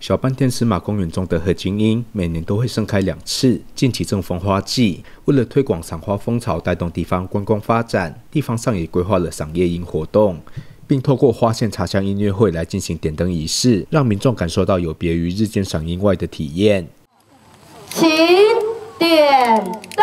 小半天司马公园中的合金樱每年都会盛开2次，近期正逢花季。为了推广赏花风潮，带动地方观光发展，地方上也规划了赏夜樱活动，并透过花县茶香音乐会来进行点灯仪式，让民众感受到有别于日间赏樱外的体验。 请点灯。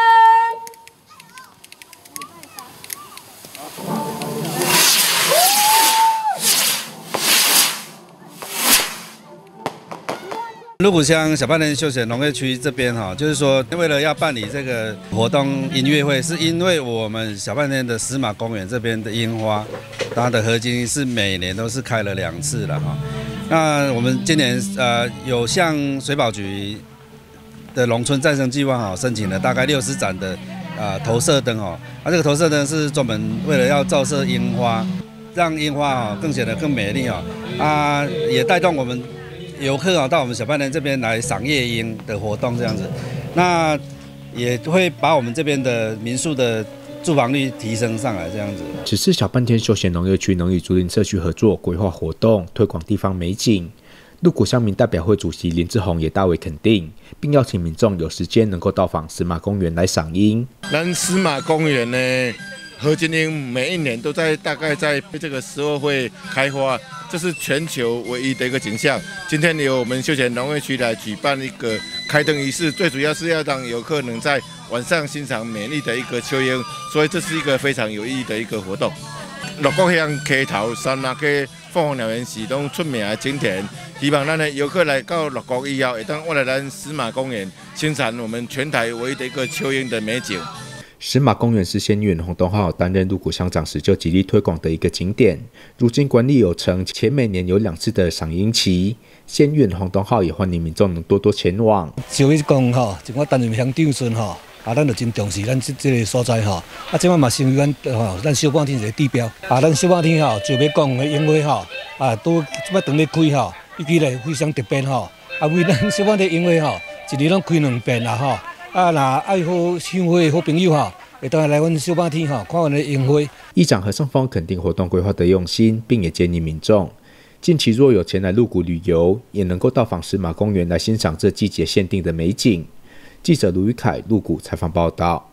鹿谷乡小半天休闲农业区这边就是说，为了要办理这个活动音乐会，是因为我们小半天的司马公园这边的樱花，它的合金是每年都是开了2次了那我们今年有向水保局的农村再生计划申请了大概60盏的投射灯这个投射灯是专门为了要照射樱花，让樱花更显得更美丽也带动我们游客到我们小半天这边来赏夜樱的活动这样子，那也会把我们这边的民宿的住房率提升上来这样子。 此次小半天休闲农业区能与竹林社区合作规划活动，推广地方美景。鹿谷乡民代表会主席林志宏也大为肯定，并邀请民众有时间能够到访司马公园来赏樱。 咱司马公园呢，合金樱每一年都大概在这个时候会开花，这是全球唯一的一个景象。今天由我们休闲农业区来举办一个开灯仪式，最主要是要让游客能在晚上欣赏美丽的一个秋樱，所以这是一个非常有意义的一个活动。鹿谷乡溪头三马溪凤凰鸟园是拢出名的景点，希望咱的游客来到鹿谷以后，会当我来咱司马公园欣赏我们全台唯一的一个秋樱的美景。 司马公园是县议员洪东浩担任鹿谷乡长时就极力推广的一个景点，如今管理有成，且每年有2次的赏樱期。县议员洪东浩也欢迎民众能多多前往。 就伊讲就我担任乡长时咱就真重视咱这个所在即摆嘛成为咱小半天一个指标咱小半天就要讲的樱花都即摆等咧开伊期咧非常特别为咱小半天樱花一年拢开2遍啦若爱好赏花的好朋友会当来阮小半天看阮的樱花。 议长何胜峰肯定活动规划的用心，并也建议民众近期若有前来鹿谷旅游，也能够到访司马公园来欣赏这季节限定的美景。记者卢宇凯鹿谷采访报道。